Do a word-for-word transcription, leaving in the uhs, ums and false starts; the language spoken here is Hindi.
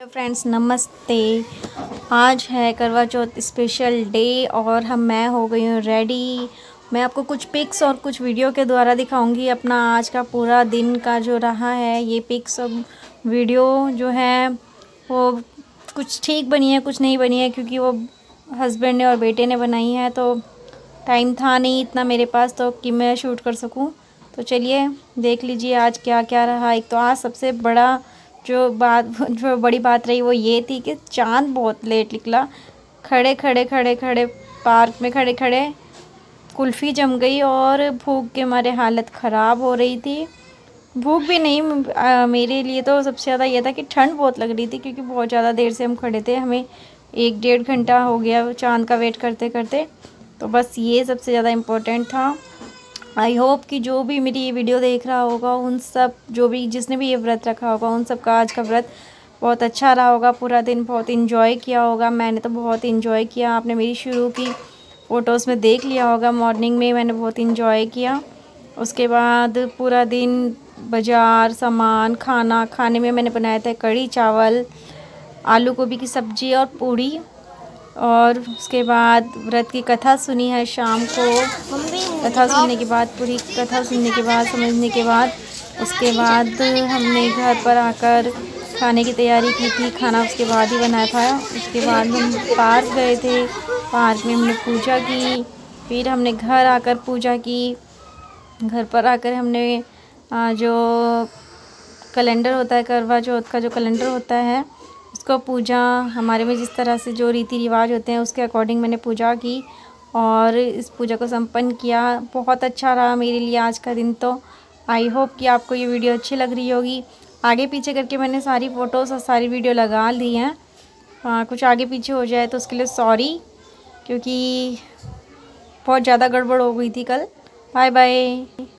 फ्रेंड्स नमस्ते। आज है करवा चौथ स्पेशल डे और हम मैं हो गई हूँ रेडी। मैं आपको कुछ पिक्स और कुछ वीडियो के द्वारा दिखाऊंगी अपना आज का पूरा दिन का जो रहा है। ये पिक्स और वीडियो जो है वो कुछ ठीक बनी है, कुछ नहीं बनी है, क्योंकि वो हस्बैंड ने और बेटे ने बनाई है, तो टाइम था नहीं इतना मेरे पास तो कि मैं शूट कर सकूँ। तो चलिए देख लीजिए आज क्या क्या रहा। एक तो आज सबसे बड़ा जो बात जो बड़ी बात रही वो ये थी कि चांद बहुत लेट निकला। खड़े खड़े खड़े खड़े पार्क में खड़े खड़े कुल्फ़ी जम गई और भूख के मारे हालत ख़राब हो रही थी। भूख भी नहीं, आ, मेरे लिए तो सबसे ज़्यादा ये था कि ठंड बहुत लग रही थी, क्योंकि बहुत ज़्यादा देर से हम खड़े थे। हमें एक डेढ़ घंटा हो गया चांद का वेट करते करते। तो बस ये सबसे ज़्यादा इम्पोर्टेंट था। आई होप कि जो भी मेरी ये वीडियो देख रहा होगा उन सब, जो भी जिसने भी ये व्रत रखा होगा, उन सब का आज का व्रत बहुत अच्छा रहा होगा। पूरा दिन बहुत इन्जॉय किया होगा। मैंने तो बहुत इन्जॉय किया। आपने मेरी शुरू की फ़ोटोज़ में देख लिया होगा, मॉर्निंग में मैंने बहुत इन्जॉय किया। उसके बाद पूरा दिन बाज़ार सामान खाना खाने में मैंने बनाया था कढ़ी चावल, आलू गोभी की सब्ज़ी और पूड़ी। और उसके बाद व्रत की कथा सुनी है शाम को। कथा सुनने के बाद पूरी कथा सुनने के बाद समझने के बाद उसके बाद हमने घर पर आकर खाने की तैयारी की थी। खाना उसके बाद ही बनाया था। उसके बाद हम पार्क गए थे। पार्क में हमने पूजा की। फिर हमने घर आकर पूजा की। घर पर आकर हमने जो कैलेंडर होता है, करवा चौथ का जो कैलेंडर होता है, उसको पूजा, हमारे में जिस तरह से जो रीति रिवाज होते हैं उसके अकॉर्डिंग मैंने पूजा की और इस पूजा को संपन्न किया। बहुत अच्छा रहा मेरे लिए आज का दिन। तो आई होप कि आपको ये वीडियो अच्छी लग रही होगी। आगे पीछे करके मैंने सारी फ़ोटोज़ और सारी वीडियो लगा ली हैं। हाँ, कुछ आगे पीछे हो जाए तो उसके लिए सॉरी, क्योंकि बहुत ज़्यादा गड़बड़ हो गई थी कल। Bye bye.